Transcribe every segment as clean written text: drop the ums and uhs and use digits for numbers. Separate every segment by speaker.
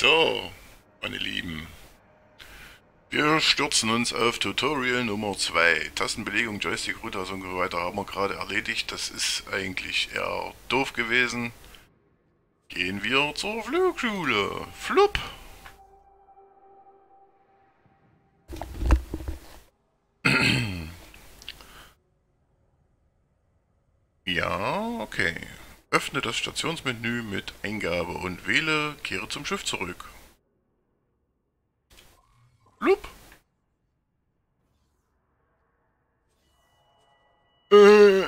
Speaker 1: So, meine Lieben, wir stürzen uns auf Tutorial Nummer 2. Tastenbelegung, Joystick, Routers und so weiter haben wir gerade erledigt. Das ist eigentlich eher doof gewesen. Gehen wir zur Flugschule. Flupp! Ja, okay. Öffne das Stationsmenü mit Eingabe und wähle Kehre zum Schiff zurück. Flupp! Äh,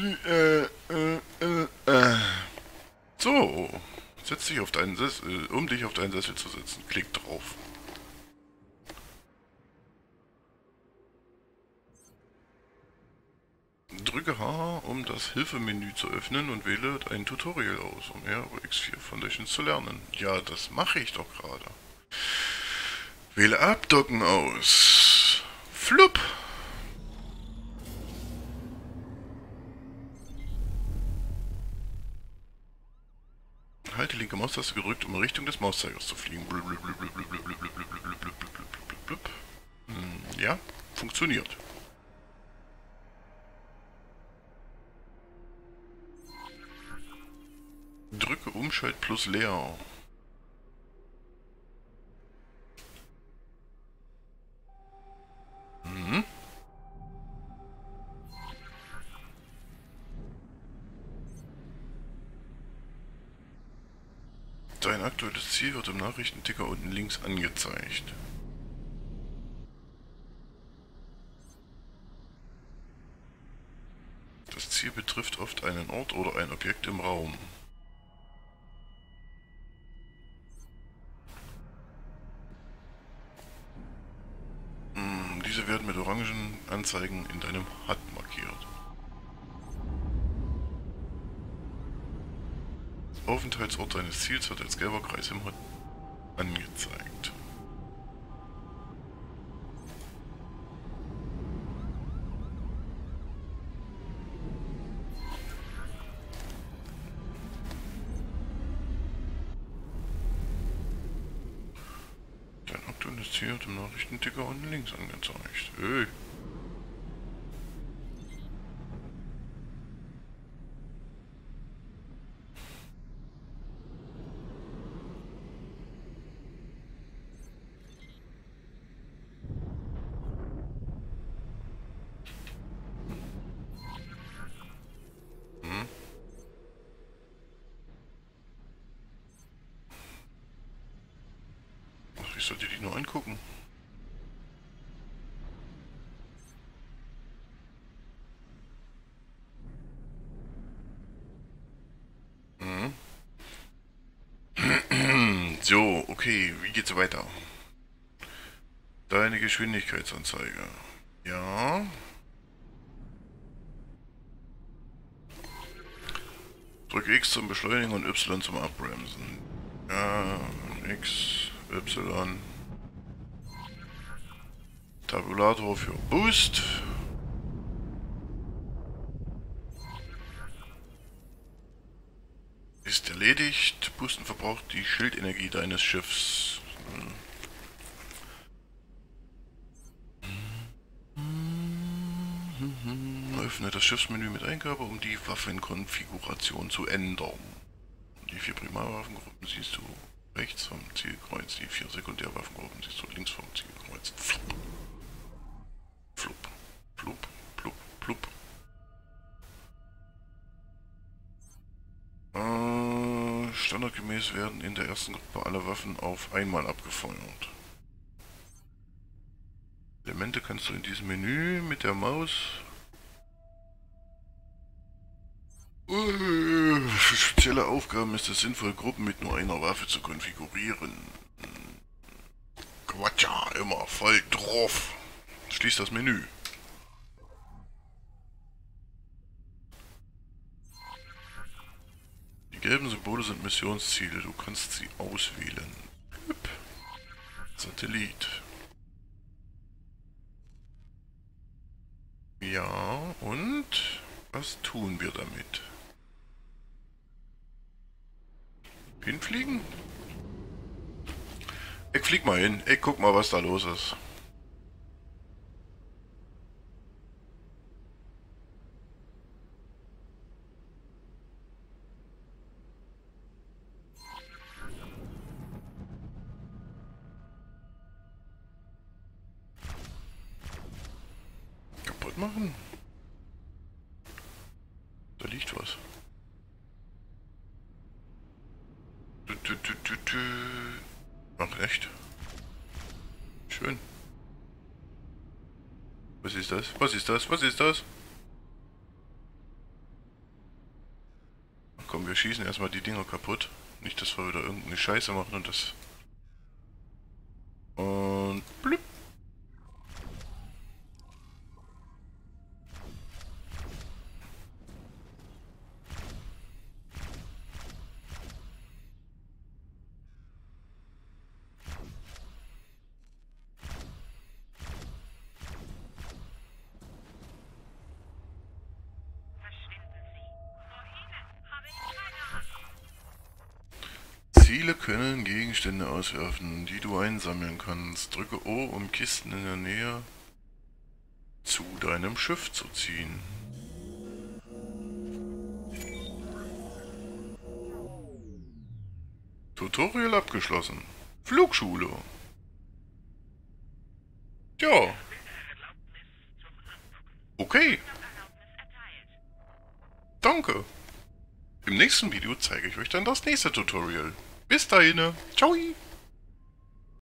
Speaker 1: So, setz dich auf deinen Sessel, um dich auf deinen Sessel zu setzen. Klick drauf. Drücke H, um das Hilfemenü zu öffnen und wähle ein Tutorial aus, um ROX4 Foundations zu lernen. Ja, das mache ich doch gerade. Wähle Abdocken aus. Flupp! Halte linke Maustaste gedrückt, um in Richtung des Mauszeigers zu fliegen. Ja, funktioniert. Drücke Umschalt plus leer. Mhm. Dein aktuelles Ziel wird im Nachrichtenticker unten links angezeigt. Das Ziel betrifft oft einen Ort oder ein Objekt im Raum. Diese werden mit orangen Anzeigen in deinem HUD markiert. Aufenthaltsort deines Ziels wird als gelber Kreis im HUD angezeigt. Dein aktuelles Ziel wird im Nachrichtenticker unten links angezeigt. Hey. Hm? Ach, ich sollte die nur angucken. Hm? So, okay, wie geht's weiter? Deine Geschwindigkeitsanzeige. Ja. Drück X zum Beschleunigen und Y zum Abbremsen. Ja, X, Y. Tabulator für Boost. Ist erledigt. Boosten verbraucht die Schildenergie deines Schiffs. Öffne das Schiffsmenü mit Eingabe, um die Waffenkonfiguration zu ändern. Die 4 Primarwaffengruppen siehst du rechts vom Zielkreuz, die 4 Sekundärwaffengruppen siehst du links vom Zielkreuz. Flupp, flupp, flupp, flupp, flupp. Standardgemäß werden in der ersten Gruppe alle Waffen auf einmal abgefeuert. Elemente kannst du in diesem Menü mit der Maus für spezielle Aufgaben ist es sinnvoll, Gruppen mit nur einer Waffe zu konfigurieren. Quatscha, immer voll drauf. Schließ das Menü. Die gelben Symbole sind Missionsziele, du kannst sie auswählen. Hüpp. Satellit. Ja, und was tun wir damit? Hinfliegen? Ich flieg mal hin. Ich guck mal, was da los ist. Kaputt machen? Da liegt was. Ach, echt? Schön. Was ist das? Was ist das? Was ist das? Ach komm, wir schießen erstmal die Dinger kaputt. Nicht, dass wir wieder irgendeine Scheiße machen und das... Und... blüpp. Ziele können Gegenstände auswerfen, die du einsammeln kannst. Drücke O, um Kisten in der Nähe zu deinem Schiff zu ziehen. Tutorial abgeschlossen. Flugschule. Ja. Okay. Danke. Im nächsten Video zeige ich euch dann das nächste Tutorial. Bis dahin. Ciao.